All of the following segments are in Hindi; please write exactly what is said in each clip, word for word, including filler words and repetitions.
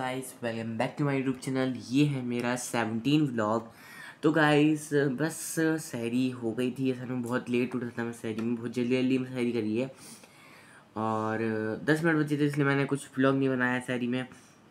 Guys, welcome back to my YouTube channel. ये है मेरा सेवनटीन व्लॉग। तो गाइस बस सहरी हो गई थी। असल में बहुत लेट उठा था मैं सहरी में, बहुत जल्दी जल्दी में सहरी करी है और दस मिनट बचे थे, इसलिए मैंने कुछ व्लॉग नहीं बनाया सहरी में।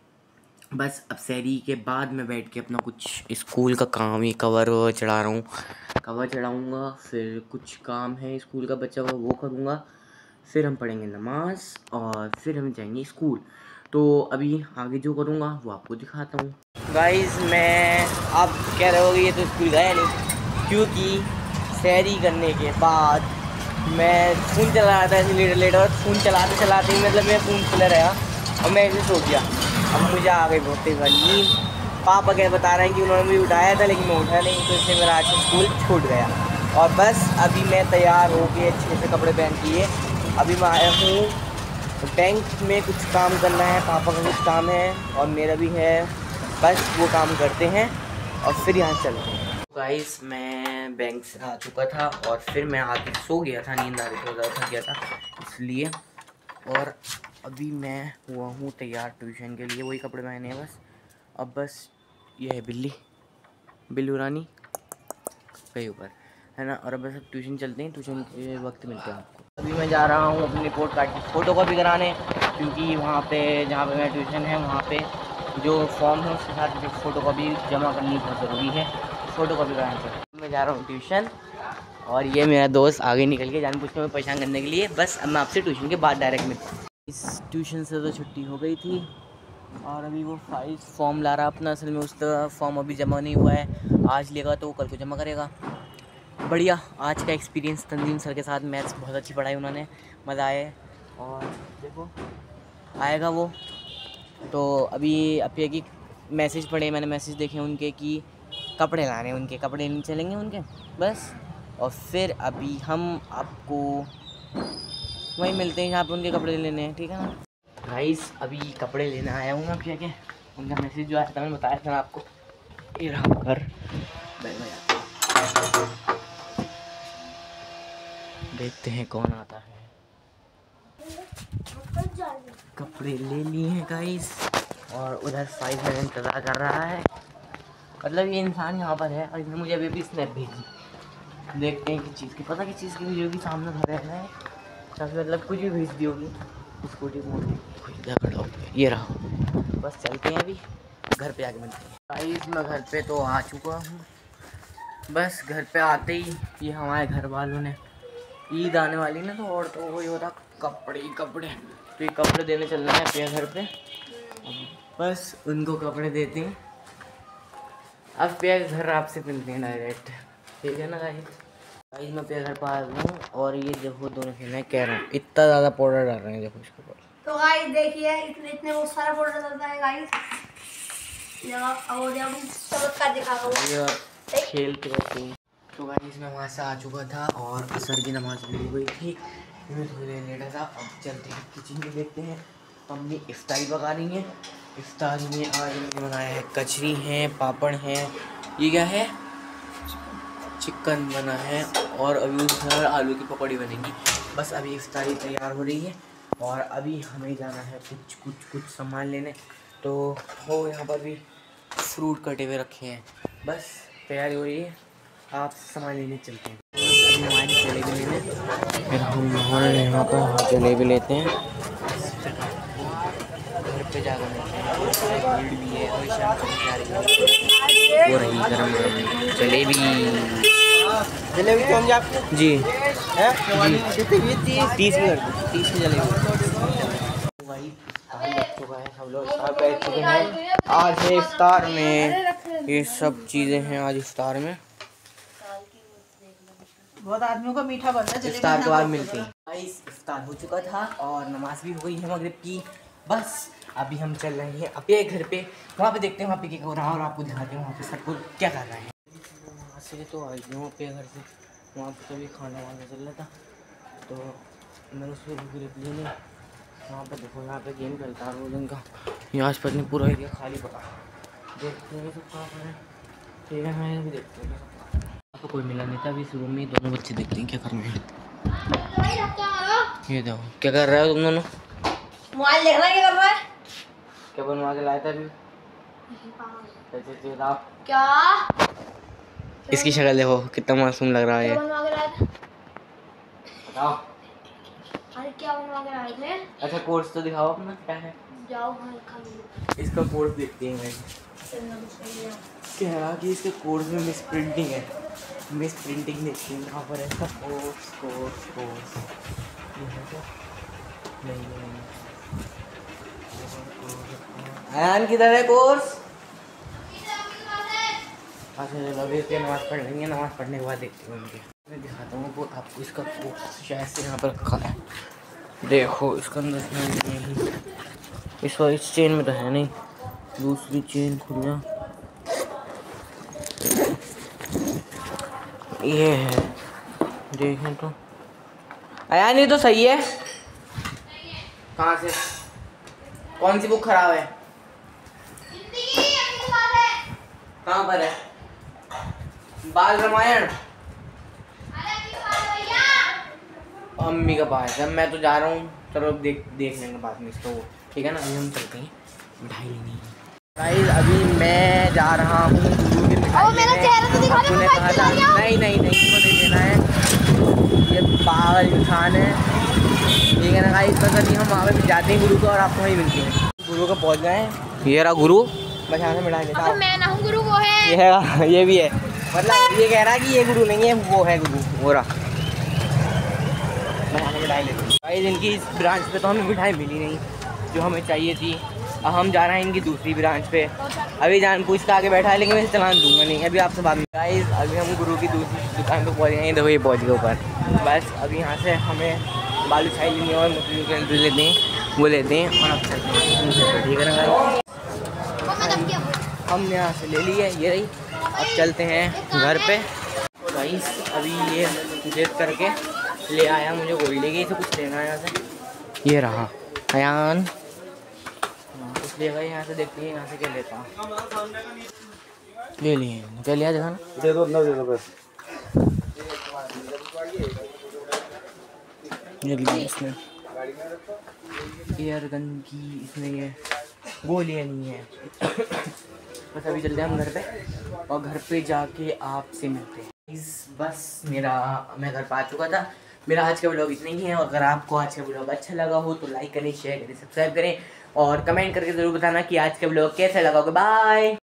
बस अब सहरी के बाद मैं बैठ के अपना कुछ स्कूल का काम ही कवर चढ़ा रहा हूँ, कवर चढ़ाऊँगा। फिर कुछ काम है स्कूल का बच्चा हुआ वो करूँगा, फिर हम पढ़ेंगे नमाज और फिर हम जाएंगे स्कूल। तो अभी आगे जो करूँगा वो आपको दिखाता हूँ। गाइस मैं आप कह रहे होगे ये तो स्कूल गया नहीं, क्योंकि सहरी करने के बाद मैं फ़ोन चला रहा था ऐसे लेटर लेटर और फ़ोन चलाते चलाते ही मतलब मेरा फ़ोन खुला रहा और मैं ऐसे सो गया। अब मुझे आ गई बहुत तेज़ वाली नींद। पापा क्या बता रहे हैं कि उन्होंने मुझे उठाया था लेकिन मैं उठा नहीं, तो इसलिए मेरा आज स्कूल छूट गया। और बस अभी मैं तैयार हो के अच्छे से कपड़े पहन के अभी मैं आया हूँ बैंक में, कुछ काम करना है, पापा का कुछ काम है और मेरा भी है। बस वो काम करते हैं और फिर यहाँ चलते हैं। गाइस मैं बैंक से आ चुका था और फिर मैं आके सो गया था, नींद आ रही थी, ज़्यादा थक गया था इसलिए। और अभी मैं हुआ हूँ तैयार ट्यूशन के लिए, वही कपड़े पहने हैं बस। अब बस ये है बिल्ली बिल्लू रानी कहीं ऊपर है ना। और अब बस अब ट्यूशन चलते हैं, ट्यूशन के वक्त मिलते हैं आपको। अभी मैं जा रहा हूँ अपनी रिपोर्ट कार्ड की फ़ोटो कॉपी कराने, क्योंकि वहाँ पे जहाँ पे मेरा ट्यूशन है वहाँ पे जो फॉर्म है उसके साथ जो फ़ोटो कॉपी जमा करनी बहुत ज़रूरी है, फ़ोटो कॉपी कराने से। मैं जा रहा हूँ ट्यूशन और ये मेरा दोस्त आगे निकल के जान पूछ के मैं परेशान करने के लिए। बस अब मैं आपसे ट्यूशन के बाद डायरेक्ट मिलता हूँ। इस ट्यूशन से तो छुट्टी हो गई थी और अभी वो फाइल फॉर्म ला रहा अपना। असल में उसका फॉर्म अभी जमा नहीं हुआ है, आज लेगा तो कल को जमा करेगा। बढ़िया आज का एक्सपीरियंस तंजीम सर के साथ, मैथ्स बहुत अच्छी पढ़ाई उन्होंने, मज़ा आए। और देखो आएगा वो। तो अभी अब ये कि मैसेज पढ़े मैंने, मैसेज देखे उनके कि कपड़े लाने, उनके कपड़े नहीं चलेंगे उनके बस। और फिर अभी हम आपको वहीं मिलते हैं जहाँ पे उनके कपड़े लेने हैं, ठीक है ना गाइस। अभी कपड़े लेने आया हूँ मैं, क्या क्या उनका मैसेज जो आया था मैंने बताया था आपको, ये रहा घर। देखते हैं कौन आता है। कपड़े ले लिए हैं गाइस और उधर फाइव मिनट इंतज़ार कर रहा है। मतलब ये इंसान यहाँ पर है और इसने मुझे अभी भी स्नैप भेजी। देखते हैं किस चीज़ की, पता किस चीज़ की भेजी होगी, सामने घर रहना है तभी मतलब कुछ भी भेज दी होगी। स्कूटी में खड़ा हो गया, ये रहा। बस चलते हैं अभी घर पे आके मिलते हैं। गाइस मैं घर पे तो आ चुका हूँ। बस घर पे आते ही ये हमारे घर वालों ने, ईद आने वाली ना तो और तो वही होता कपड़े ही कपड़े, तो ये कपड़े देने चलना है पिया घर पे। बस उनको कपड़े देते हैं, अब पिया घर आपसे मिलते हैं डायरेक्ट, ठीक है ना गाइस। गाइस मैं पिया घर पर आ गया हूँ और ये देखो दोनों खेलने कह रहा हूँ, इतना ज़्यादा पाउडर डाल रहे हैं देखो इसके ऊपर। तो गाइस देखिए इतने इतने बहुत सारा पाउडर डालता है गाइस। चमत्कार दिखा रहा हूँ खेलते रहते हैं। तो गाइस मैं वहाँ से आ चुका था और असर की नमाज़ भी हो गई थी, मैं थोड़ी देर लेटा था। अब चलते हैं किचन में, देखते हैं मम्मी इफ्तारी पका रही है। इफ्तारी में आज मैंने बनाया है कचरी है, पापड़ हैं, ये क्या है चिकन बना है और अभी उधर आलू की पकौड़ी बनेगी। बस अभी इफ्तारी तैयार हो रही है और अभी हमें जाना है कुछ कुछ कुछ सामान लेने। तो वो यहाँ पर भी फ्रूट कटे हुए रखे हैं, बस तैयारी हो रही है, आप सामान लेने चलते हैं। अभी हमारी जलेबी लेने, फिर हम हमारे यहाँ पर जलेबी लेते हैं, घर पे जाकर लेते हैं। भीड़ भी है और शाम को जा रही है, वो रही गरम गरम जलेबी। जलेबी कौन जी आपको? जी है जी कितनी? तीस तीस की कर दो, तीस की जलेबी। भाई इफ्तार लग चुका है, सब लोग इफ्तार बैठ चुके हैं। आज है इफ्तार में ये सब चीज़ें हैं, आज इफ्तार में बहुत आदमियों का मीठा बनना है। इफ्तार के बाद मिलते हैं। गाइस इफ्तार हो चुका था और नमाज भी हो गई है मगरिब की। बस अभी हम चल रहे हैं अपने घर पे, वहाँ पे देखते हैं वहाँ पे क्या हो रहा है और आपको दिखाते हैं वहाँ पे सबको क्या कर रहे हैं। वहाँ से तो आ गए वहाँ पे घर से, वहाँ पे तो भी खाना वाना चल रहा था तो मैंने उसमें रुक लिए नहीं। वहाँ पर देखो यहाँ पे गेम चलता है रोज का, यहाँ आस पास में पूरा एरिया खाली पड़ा, देखते हैं सब कहाँ पर है, ठीक है मैं भी देखते हैं। यहाँ पर कोई मिला नहीं था, अभी इस रूम में दोनों बच्चे देखते हैं क्या कर रहे हैं। ये देखो क्या कर रहे हो तुम दोनों, मोबाइल देखना क्या कर रहा है? क्या बनवा के लाया था अभी? क्या इसकी शक्ल देखो कितना मासूम लग रहा है। क्या बनवा के लाए थे? बताओ। अरे क्या बनवा के लाए थे? अच्छा कोर्स तो दिखाओ अपना क्या है। जाओ भाई खा लो। इसका कोर्स देखते हैं। कह रहा कि इसके कोर्स में मिस प्रिंटिंग है। मिस प्रिंटिंग देखते हैं कहाँ पर है इसका कोर्स कोर्स कोर्स नहीं नहीं आयान किधर है कोर्स? अच्छा चलो अभी इसके नमाज़ पढ़ लेंगे, नमाज़ पढ़ने के बाद देखते हैं उनके। मैं दिखाता हूँ वो आपको इसका कोर्स शायद से यहाँ पर रखा है। देखो इसका अंदर नहीं, इस वाली चेन में तो है नहीं, दूसरी चेन खुलिया ये है। देखें तो आया नहीं तो सही है। कहाँ से कौन सी बुक खराब है? कहाँ पर है? बाल रामायण अम्मी का पास है। मैं तो जा रहा हूँ, चलो देख देख लेंगे बाद में इसको, ठीक है ना। अभी हम चलते हैं मिठाई लेने। गाइस अभी मैं जा रहा हूँ गुरु की मिठाई लेने। आपने कहा था नहीं नहीं नहीं इसको नहीं लेना है, ये पागल इंसान है, ठीक है ना गाइस। बस अभी हम वहाँ पे जाते हैं गुरु को और आपको वहीं मिलते हैं। गुरु को पहुँच गए, ये रहा गुरु, बस यहाँ से मिठाई लेता हूँ। मैं ना हूँ गुरु, वो है। ये है, ये भी है, मतलब ये कह रहा है कि ये गुरु नहीं है, वो है गुरु, वो रहा। मैं यहाँ से मिठाई लेता हूँ। गाइस इनकी इस ब्रांच पे तो हमें मिठाई मिली नहीं जो हमें चाहिए थी। अब हम जा रहे हैं इनकी दूसरी ब्रांच पे। अभी जान पूछ के आगे बैठा है लेकिन मैं इसे चलान दूंगा नहीं। अभी आपसे बात में गाइस अभी हम गुरु की दूसरी दुकान पे पहुँच गए। देखो ये पहुँच गए ऊपर। बस अभी यहाँ से हमें बालू छाई लेनी और मुस्लिम के लेते हैं, वो लेते हैं और अब चलते हैं, ठीक है ना गाइस। हमने यहाँ से ले लिया ये रही, अब चलते हैं घर पे। गाइस अभी ये जेब करके ले आया मुझे गोल्ड लेके, इसे कुछ लेना है यहाँ से। ये रहा अयान कुछ लेगा यहाँ से, देखते हैं यहाँ से क्या लेता हूँ। ले लिए क्या लिया देखा ना, दे दो ना, दे दो बस। ये लिया इसने एयर गन की, इसने ये गोलियाँ नहीं है। बस अभी चलते हैं हम घर पे और घर पे जाके आपसे मिलते हैं। इस बस मेरा मैं घर पे आ चुका था। मेरा आज का व्लॉग इतना ही है। अगर आपको आज का व्लॉग अच्छा लगा हो तो लाइक करें, शेयर करें, सब्सक्राइब करें और कमेंट करके ज़रूर बताना कि आज का व्लॉग कैसा लगा होगा। बाय।